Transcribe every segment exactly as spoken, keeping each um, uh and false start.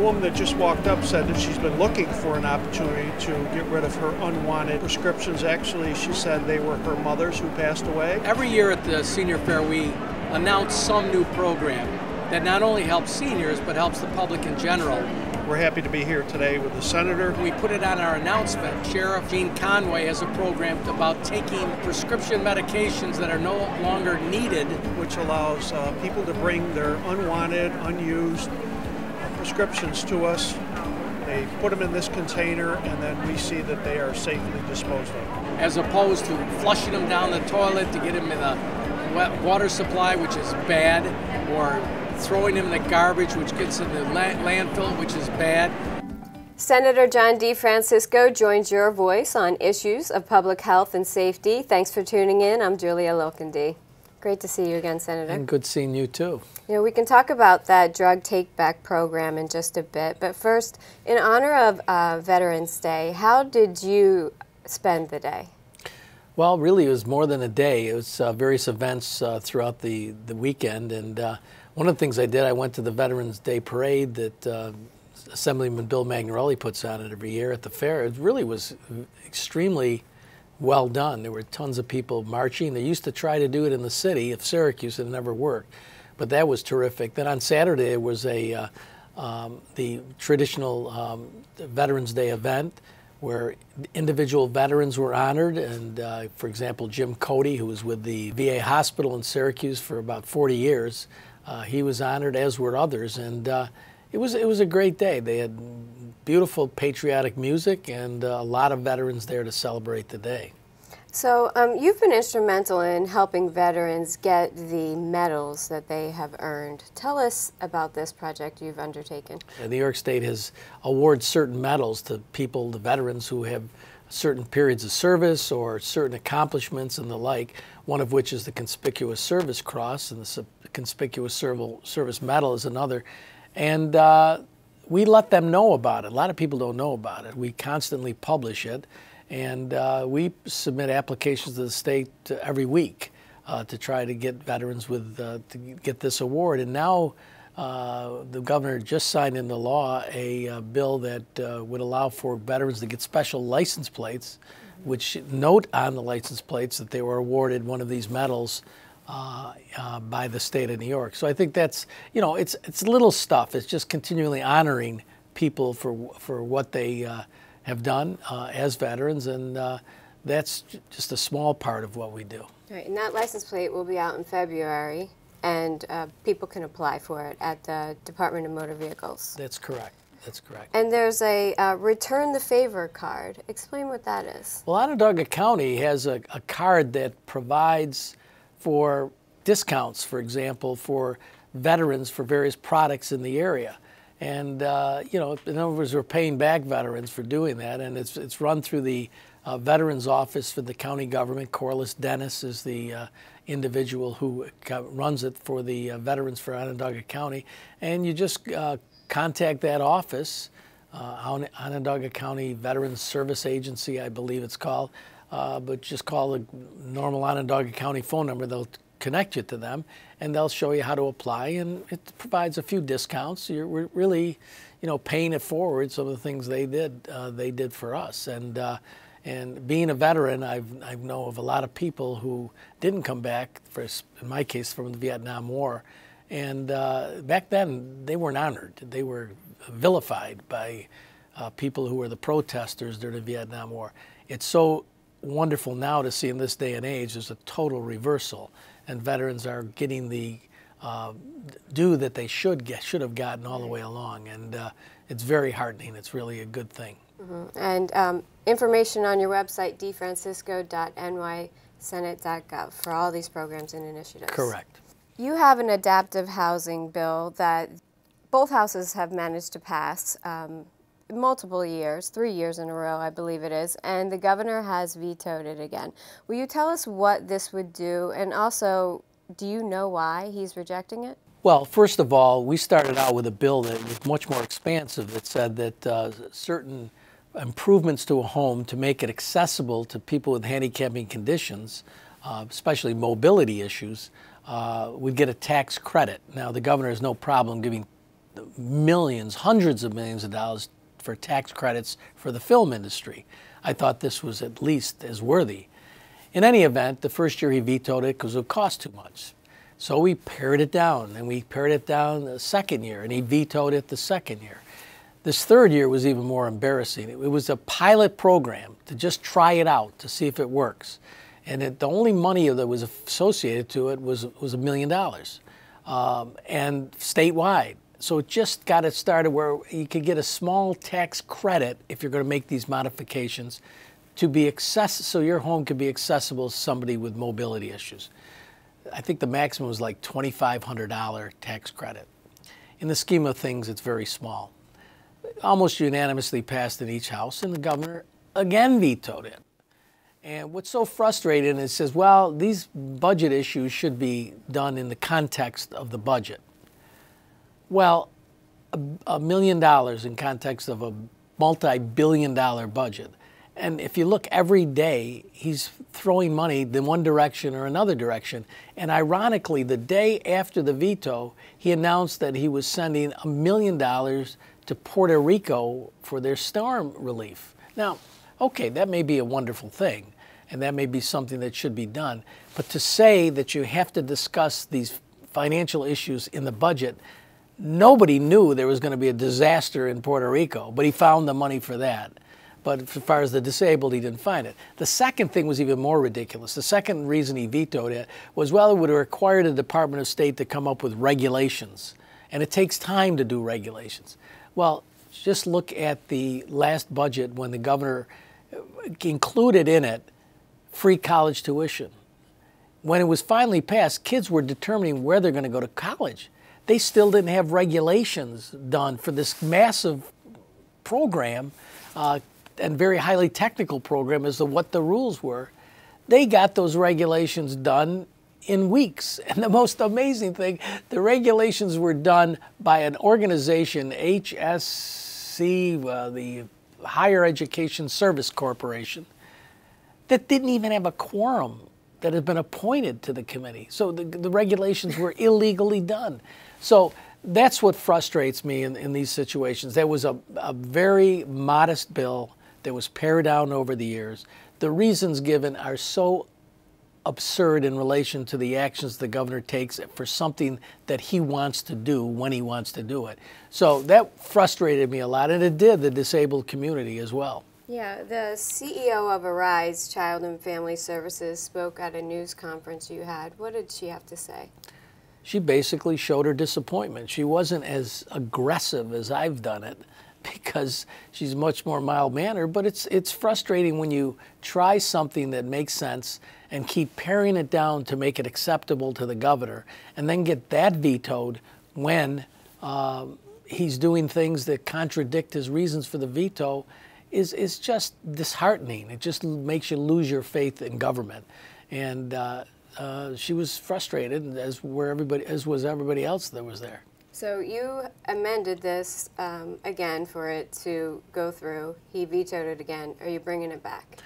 woman that just walked up said that she's been looking for an opportunity to get rid of her unwanted prescriptions. Actually, she said they were her mother's who passed away. Every year at the Senior Fair, we announce some new program that not only helps seniors, but helps the public in general. We're happy to be here today with the Senator. We put it on our announcement. Sheriff Gene Conway has a program about taking prescription medications that are no longer needed, which allows uh, people to bring their unwanted, unused prescriptions to us. They put them in this container, and then we see that they are safely disposed of. As opposed to flushing them down the toilet to get them in the wet water supply, which is bad, or throwing them in the garbage, which gets in the landfill, which is bad. Senator John DeFrancisco joins your voice on issues of public health and safety. Thanks for tuning in. I'm Julia Lilkendy. Great to see you again, Senator. And good seeing you, too. You know, we can talk about that drug take-back program in just a bit, but first, in honor of uh, Veterans Day, how did you spend the day? Well, really, it was more than a day. It was uh, various events uh, throughout the, the weekend, and uh, one of the things I did, I went to the Veterans Day Parade that uh, Assemblyman Bill Magnarelli puts on it every year at the fair. It really was extremely well done. There were tons of people marching. They used to try to do it in the city of Syracuse, and it never worked. But that was terrific. Then on Saturday, it was a uh, um, the traditional um, Veterans Day event where individual veterans were honored. And uh, for example, Jim Cody, who was with the V A hospital in Syracuse for about forty years, uh, he was honored, as were others. And uh, it was, it was a great day. They had beautiful patriotic music and uh, a lot of veterans there to celebrate the day. So um, you've been instrumental in helping veterans get the medals that they have earned. Tell us about this project you've undertaken. Uh, New York State has awarded certain medals to people, the veterans who have certain periods of service or certain accomplishments and the like, one of which is the Conspicuous Service Cross, and the Conspicuous Service Medal is another. And uh, we let them know about it. A lot of people don't know about it. We constantly publish it. And uh, we submit applications to the state uh, every week uh, to try to get veterans with uh, to get this award. And now uh, the governor just signed into law a uh, bill that uh, would allow for veterans to get special license plates, which note on the license plates that they were awarded one of these medals uh, uh, by the state of New York. So I think that's, you know, it's it's little stuff. It's just continually honoring people for for what they uh, have done uh, as veterans, and uh, that's just a small part of what we do. Right, and that license plate will be out in February, and uh, people can apply for it at the Department of Motor Vehicles. That's correct. That's correct. And there's a uh, Return the Favor card. Explain what that is. Well, Onondaga County has a, a card that provides for discounts, for example, for veterans for various products in the area. And, uh, you know, in other words, we're paying back veterans for doing that, and it's, it's run through the uh, Veterans Office for the county government. Corliss Dennis is the uh, individual who runs it for the uh, veterans for Onondaga County. And you just uh, contact that office, uh, Onondaga County Veterans Service Agency, I believe it's called, uh, but just call the normal Onondaga County phone number. They'll connect you to them, and they'll show you how to apply, and it provides a few discounts. You're really, you know, paying it forward. Some of the things they did, uh, they did for us, and uh, and being a veteran, I've I know of a lot of people who didn't come back. For in my case, from the Vietnam War, and uh, back then they weren't honored. They were vilified by uh, people who were the protesters during the Vietnam War. It's so wonderful now to see in this day and age there's a total reversal, and veterans are getting the uh, due that they should get, should have gotten all the way along, and uh, it's very heartening. It's really a good thing. Mm-hmm. And um, information on your website, d francisco dot n y senate dot gov, for all these programs and initiatives. Correct. You have an adaptive housing bill that both houses have managed to pass um, multiple years, three years in a row, I believe it is, and the governor has vetoed it again. Will you tell us what this would do, and also, do you know why he's rejecting it? Well, first of all, we started out with a bill that was much more expansive. It said that uh, certain improvements to a home to make it accessible to people with handicapping conditions, uh, especially mobility issues, uh, would get a tax credit. Now, the governor has no problem giving millions, hundreds of millions of dollars for tax credits for the film industry. I thought this was at least as worthy. In any event, the first year he vetoed it because it would cost too much. So we pared it down, and we pared it down the second year, and he vetoed it the second year. This third year was even more embarrassing. It was a pilot program to just try it out to see if it works. And it, the only money that was associated to it was, was a million dollars, um, and statewide. So it just got it started where you could get a small tax credit if you're going to make these modifications to be access, so your home could be accessible to somebody with mobility issues. I think the maximum was like twenty-five hundred dollar tax credit. In the scheme of things, it's very small. Almost unanimously passed in each house, and the governor again vetoed it. And what's so frustrating is it says, well, these budget issues should be done in the context of the budget. Well, a, a million dollars in context of a multi-billion dollar budget. And if you look every day, he's throwing money in one direction or another direction. And ironically, the day after the veto, he announced that he was sending a million dollars to Puerto Rico for their storm relief. Now, okay, that may be a wonderful thing, and that may be something that should be done. But to say that you have to discuss these financial issues in the budget, nobody knew there was going to be a disaster in Puerto Rico, but he found the money for that. But as far as the disabled, he didn't find it. The second thing was even more ridiculous. The second reason he vetoed it was, well, it would have required the Department of State to come up with regulations. And it takes time to do regulations. Well, just look at the last budget when the governor included in it free college tuition. When it was finally passed, kids were determining where they're going to go to college. They still didn't have regulations done for this massive program, uh, and very highly technical program as to what the rules were. They got those regulations done in weeks. And the most amazing thing, the regulations were done by an organization, H S C, uh, the Higher Education Service Corporation, that didn't even have a quorum that had been appointed to the committee. So the, the regulations were illegally done. So that's what frustrates me in, in these situations. There was a, a very modest bill that was pared down over the years. The reasons given are so absurd in relation to the actions the governor takes for something that he wants to do when he wants to do it. So that frustrated me a lot, and it did the disabled community as well. Yeah, the C E O of Arise Child and Family Services spoke at a news conference you had. What did she have to say? She basically showed her disappointment. She wasn't as aggressive as I've done it, because she's much more mild-mannered, but it's it's frustrating when you try something that makes sense and keep paring it down to make it acceptable to the governor, and then get that vetoed when uh, he's doing things that contradict his reasons for the veto is, is just disheartening. It just makes you lose your faith in government. And uh, uh, she was frustrated, as, were everybody, as was everybody else that was there. So you amended this um, again for it to go through. He vetoed it again. Are you bringing it back?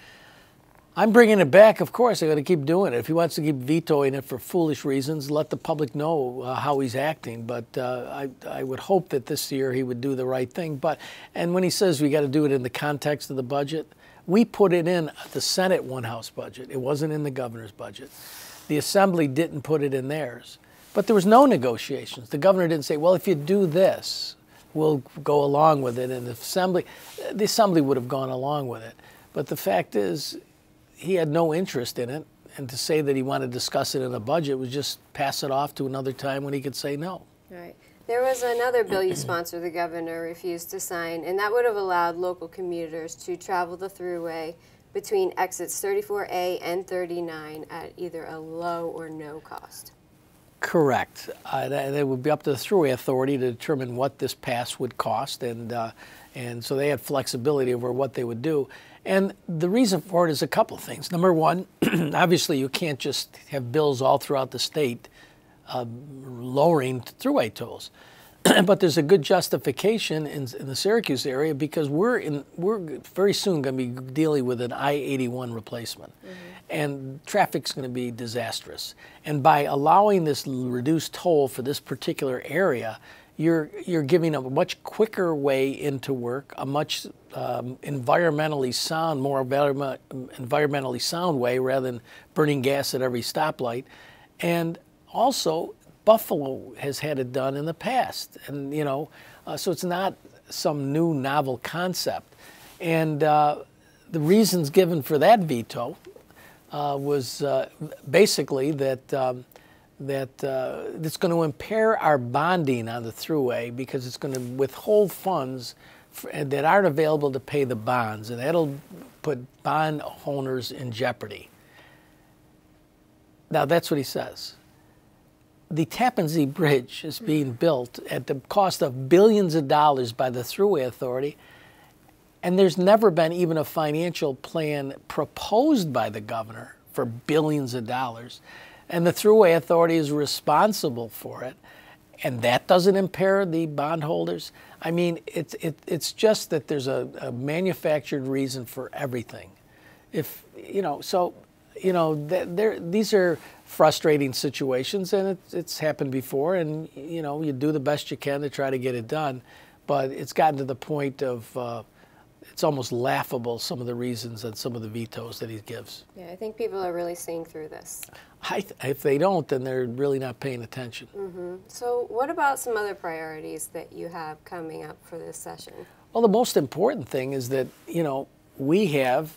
I'm bringing it back, of course. I'm going to keep doing it. If he wants to keep vetoing it for foolish reasons, let the public know uh, how he's acting. But uh, I, I would hope that this year he would do the right thing. But and when he says we got to do it in the context of the budget, we put it in the Senate one-house budget. It wasn't in the governor's budget. The Assembly didn't put it in theirs. But there was no negotiations. The governor didn't say, well, if you do this, we'll go along with it. And the Assembly, the Assembly would have gone along with it. But the fact is, he had no interest in it. And to say that he wanted to discuss it in a budget was just pass it off to another time when he could say no. Right. There was another bill you sponsored the governor refused to sign, and that would have allowed local commuters to travel the thruway between exits thirty-four A and thirty-nine at either a low or no cost. Correct. Uh, that, it would be up to the Thruway Authority to determine what this pass would cost, and uh, and so they had flexibility over what they would do. And the reason for it is a couple of things. Number one, obviously you can't just have bills all throughout the state uh, lowering thruway tolls. But there's a good justification in, in the Syracuse area, because we're in we're very soon going to be dealing with an I eighty-one replacement, mm-hmm. and traffic's going to be disastrous. And by allowing this reduced toll for this particular area, you're, you're giving a much quicker way into work, a much um, environmentally sound, more environmentally sound way rather than burning gas at every stoplight. And also, Buffalo has had it done in the past. And, you know, uh, so it's not some new novel concept. And uh, the reasons given for that veto uh, was uh, basically that um, that uh, it's going to impair our bonding on the thruway because it's going to withhold funds for, that aren't available to pay the bonds, and that'll put bond owners in jeopardy. Now, that's what he says. The Tappan Zee Bridge is being built at the cost of billions of dollars by the Thruway Authority, and there's never been even a financial plan proposed by the governor for billions of dollars. And the Thruway Authority is responsible for it, and that doesn't impair the bondholders. I mean, it's it, it's just that there's a, a manufactured reason for everything. If you know, so you know, there these are frustrating situations, and it's it's happened before. And you know, you do the best you can to try to get it done, but it's gotten to the point of uh, it's almost laughable, some of the reasons and some of the vetoes that he gives. Yeah, I think people are really seeing through this. I th if they don't, then they're really not paying attention. Mm-hmm. So what about some other priorities that you have coming up for this session? Well, the most important thing is that, you know, we have,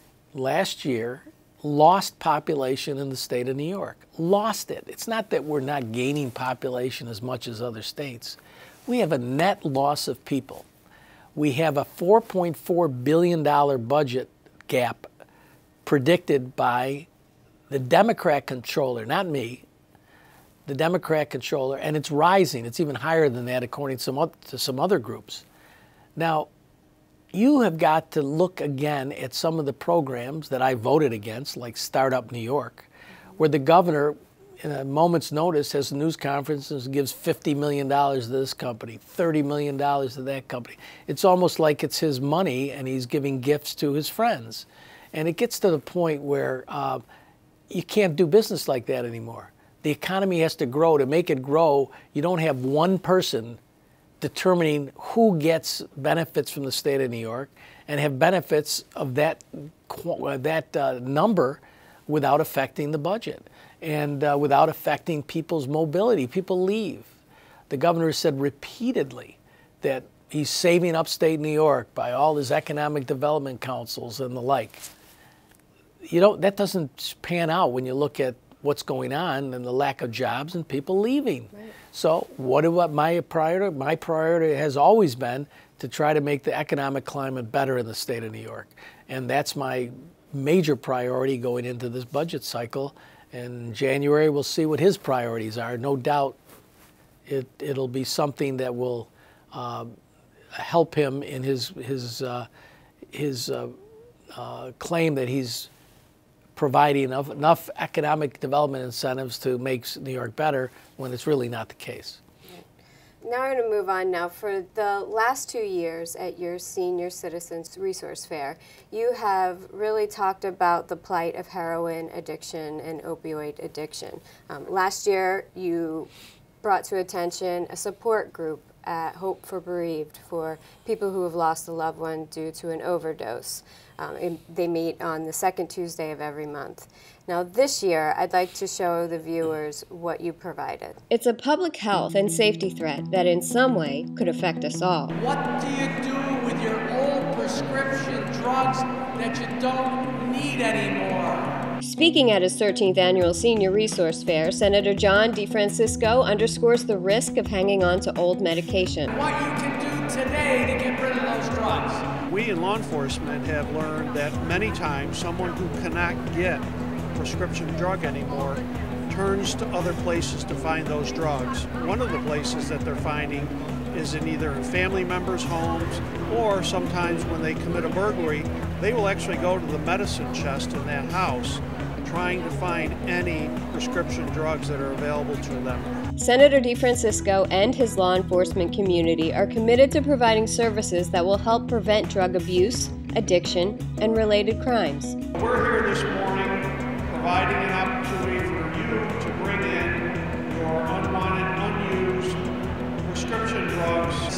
last year, lost population in the state of New York. Lost it. It's not that we're not gaining population as much as other states. We have a net loss of people. We have a four point four billion dollar budget gap predicted by the Democrat controller, not me, the Democrat controller, and it's rising. It's even higher than that according to some, to some other groups. Now, you have got to look again at some of the programs that I voted against, like Startup New York, where the governor, in a moment's notice, has a news conference and gives fifty million dollars to this company, thirty million dollars to that company. It's almost like it's his money and he's giving gifts to his friends. And it gets to the point where uh, you can't do business like that anymore. The economy has to grow. To make it grow, you don't have one person determining who gets benefits from the state of New York and have benefits of that, that uh, number without affecting the budget and uh, without affecting people's mobility. People leave. The governor said repeatedly that he's saving upstate New York by all his economic development councils and the like. You know, that doesn't pan out when you look at what's going on and the lack of jobs and people leaving. Right. So what about my priority? My priority has always been to try to make the economic climate better in the state of New York. And that's my major priority going into this budget cycle. In January, we'll see what his priorities are. No doubt it, it'll be something that will uh, help him in his, his, uh, his uh, uh, claim that he's providing enough, enough economic development incentives to make New York better when it's really not the case. Now we're going to move on now. For the last two years at your Senior Citizens Resource Fair, you have really talked about the plight of heroin addiction and opioid addiction. Um, last year, you brought to attention a support group at Hope for Bereaved for people who have lost a loved one due to an overdose. Um, they meet on the second Tuesday of every month. Now this year, I'd like to show the viewers what you provided. It's a public health and safety threat that in some way could affect us all. What do you do with your old prescription drugs that you don't need anymore? Speaking at his thirteenth annual Senior Resource Fair, Senator John DeFrancisco underscores the risk of hanging on to old medication. What you can do today to get rid of those drugs. We in law enforcement have learned that many times someone who cannot get a prescription drug anymore turns to other places to find those drugs. One of the places that they're finding is in either in family members' homes, or sometimes when they commit a burglary, they will actually go to the medicine chest in that house trying to find any prescription drugs that are available to them. Senator DeFrancisco and his law enforcement community are committed to providing services that will help prevent drug abuse, addiction, and related crimes. We're here this morning providing an opportunity for you to bring in your unwanted, unused prescription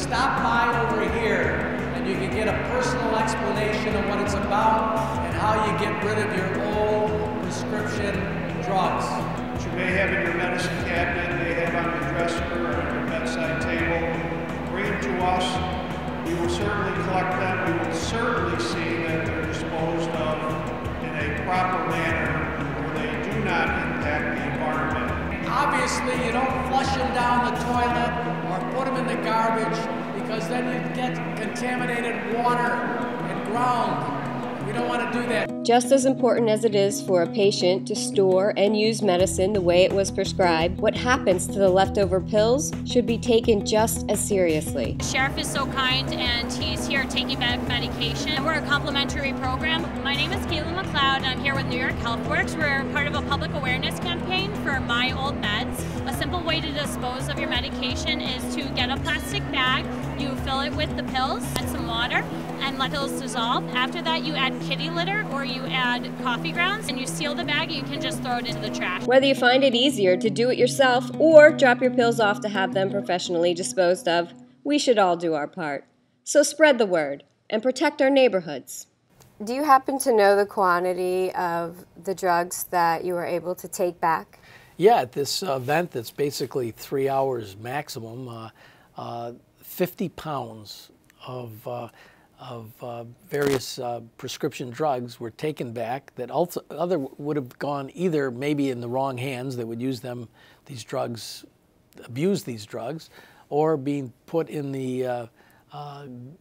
stop by over here and you can get a personal explanation of what it's about and how you get rid of your old prescription drugs. What you may have in your medicine cabinet, may have on your dresser or on your bedside table, bring them to us. We will certainly collect them. We will certainly see that they're disposed of in a proper manner where they do not impact the environment. Obviously, you don't flush them down the toilet or put them in the garbage because then you get contaminated water and ground. We don't want to do that. Just as important as it is for a patient to store and use medicine the way it was prescribed, what happens to the leftover pills should be taken just as seriously. The sheriff is so kind and he's here taking back medication. We're a complimentary program. My name is Caitlin McLeod and I'm here with New York HealthWorks. We're part of a public awareness campaign for My Old Meds. A simple way to dispose of your medication is to get a plastic bag, you fill it with the pills, add some water, and let those dissolve. After that, you add kitty litter or you add coffee grounds and you seal the bag and you can just throw it into the trash. Whether you find it easier to do it yourself or drop your pills off to have them professionally disposed of, we should all do our part. So spread the word and protect our neighborhoods. Do you happen to know the quantity of the drugs that you were able to take back? Yeah, at this uh, event that's basically three hours maximum, uh, uh, fifty pounds of uh, of uh, various uh, prescription drugs were taken back that also other would have gone either maybe in the wrong hands that would use them, these drugs, abuse these drugs, or being put in the uh, uh,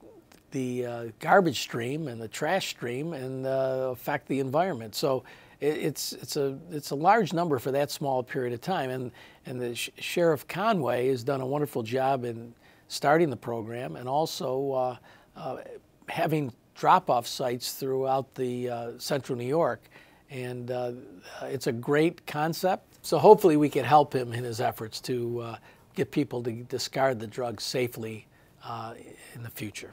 the uh, garbage stream and the trash stream and uh, affect the environment. So it, it's it's a it's a large number for that small period of time, and and the Sh Sheriff Conway has done a wonderful job in starting the program and also uh, uh, having drop-off sites throughout the uh, central New York, and uh, it's a great concept. So hopefully we can help him in his efforts to uh, get people to discard the drugs safely uh, in the future.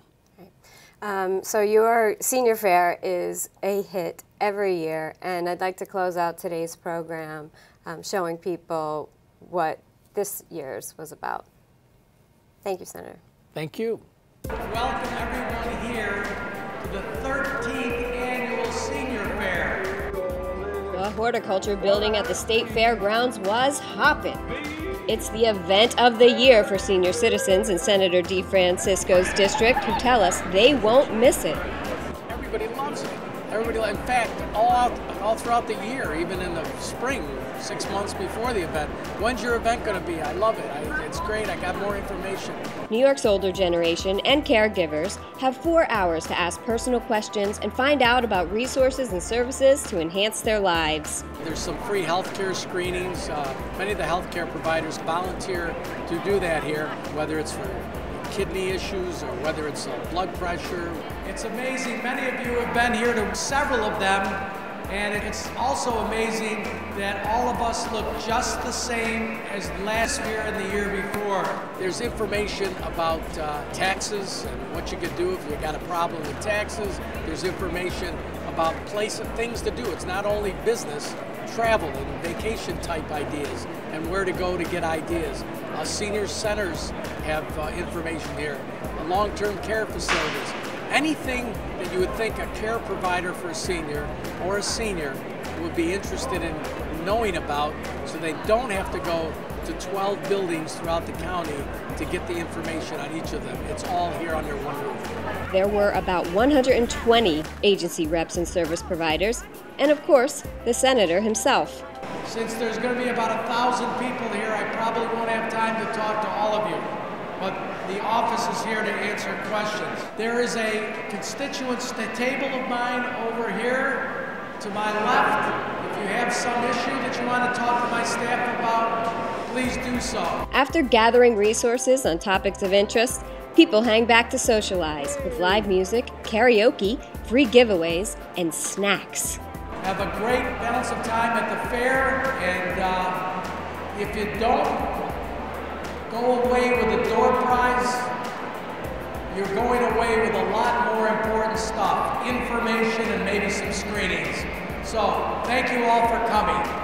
Um, so your senior fair is a hit every year, and I'd like to close out today's program um, showing people what this year's was about. Thank you, Senator. Thank you. Welcome everyone here to the thirteenth Annual Senior Fair. The horticulture building at the State Fairgrounds was hopping. It's the event of the year for senior citizens in Senator DeFrancisco's district who tell us they won't miss it. Everybody loves it. Everybody, in fact, all out, all throughout the year, even in the spring, six months before the event. When's your event going to be? I love it. I, it's great. I got more information. New York's older generation and caregivers have four hours to ask personal questions and find out about resources and services to enhance their lives. There's some free healthcare screenings. Uh, many of the healthcare providers volunteer to do that here, whether it's for kidney issues or whether it's uh, blood pressure. It's amazing. Many of you have been here to several of them, and it's also amazing that all of us look just the same as last year and the year before. There's information about uh, taxes and what you could do if you got a problem with taxes. There's information about place of things to do. It's not only business, travel and vacation type ideas and where to go to get ideas. Uh, senior centers have uh, information here, uh, long-term care facilities. Anything that you would think a care provider for a senior or a senior would be interested in knowing about, so they don't have to go to twelve buildings throughout the county to get the information on each of them. It's all here under one roof. There were about one hundred twenty agency reps and service providers, and of course, the senator himself. Since there's going to be about a thousand people here, I probably won't have time to talk to all of you, but the office is here to answer questions. There is a constituents table of mine over here to my left. If you have some issue that you want to talk to my staff about, please do so. After gathering resources on topics of interest, people hang back to socialize with live music, karaoke, free giveaways, and snacks. Have a great balance of time at the fair, and uh, if you don't go away with a door prize, you're going away with a lot more important stuff, information and maybe some screenings. So, thank you all for coming.